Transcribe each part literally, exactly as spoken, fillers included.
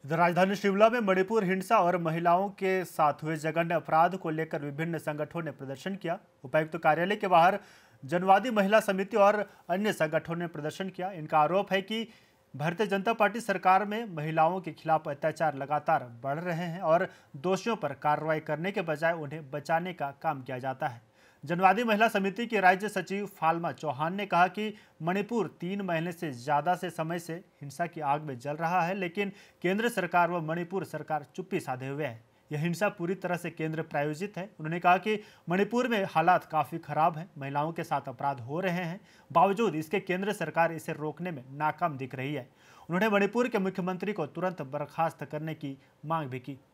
राजधानी शिमला में मणिपुर हिंसा और महिलाओं के साथ हुए जघन्य अपराध को लेकर विभिन्न संगठनों ने प्रदर्शन किया। उपायुक्त तो कार्यालय के बाहर जनवादी महिला समिति और अन्य संगठनों ने प्रदर्शन किया। इनका आरोप है कि भारतीय जनता पार्टी सरकार में महिलाओं के खिलाफ अत्याचार लगातार बढ़ रहे हैं और दोषियों पर कार्रवाई करने के बजाय उन्हें बचाने का काम किया जाता है। जनवादी महिला समिति के राज्य सचिव फाल्मा चौहान ने कहा कि मणिपुर तीन महीने से ज्यादा से समय से हिंसा की आग में जल रहा है, लेकिन केंद्र सरकार व मणिपुर सरकार चुप्पी साधे हुए है। यह हिंसा पूरी तरह से केंद्र प्रायोजित है। उन्होंने कहा कि मणिपुर में हालात काफी खराब हैं, महिलाओं के साथ अपराध हो रहे हैं, बावजूद इसके केंद्र सरकार इसे रोकने में नाकाम दिख रही है। उन्होंने मणिपुर के मुख्यमंत्री को तुरंत बर्खास्त करने की मांग भी की।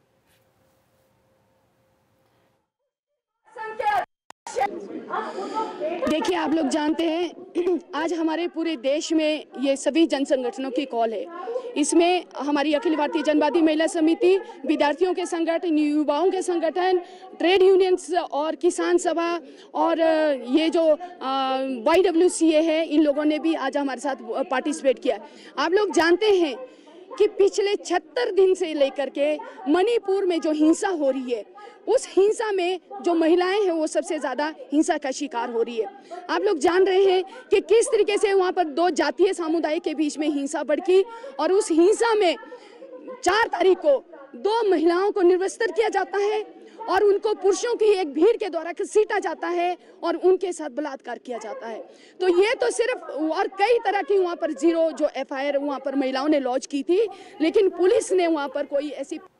देखिए, आप लोग जानते हैं आज हमारे पूरे देश में ये सभी जन संगठनों की कॉल है। इसमें हमारी अखिल भारतीय जनवादी महिला समिति, विद्यार्थियों के संगठन, युवाओं के संगठन, ट्रेड यूनियंस और किसान सभा और ये जो वाई डब्ल्यू सी ए है, इन लोगों ने भी आज हमारे साथ पार्टिसिपेट किया। आप लोग जानते हैं कि पिछले छिहत्तर दिन से लेकर के मणिपुर में जो हिंसा हो रही है, उस हिंसा में जो महिलाएं हैं वो सबसे ज्यादा हिंसा का शिकार हो रही है। आप लोग जान रहे हैं कि किस तरीके से वहां पर दो जातीय समुदाय के बीच में हिंसा भड़की और उस हिंसा में चार तारीख को दो महिलाओं को निर्वस्त्र किया जाता है और उनको पुरुषों की एक भीड़ के द्वारा घसीटा जाता है और उनके साथ बलात्कार किया जाता है। तो ये तो सिर्फ, और कई तरह की वहाँ पर जीरो जो एफ आई आर वहाँ पर महिलाओं ने लॉन्च की थी, लेकिन पुलिस ने वहाँ पर कोई ऐसी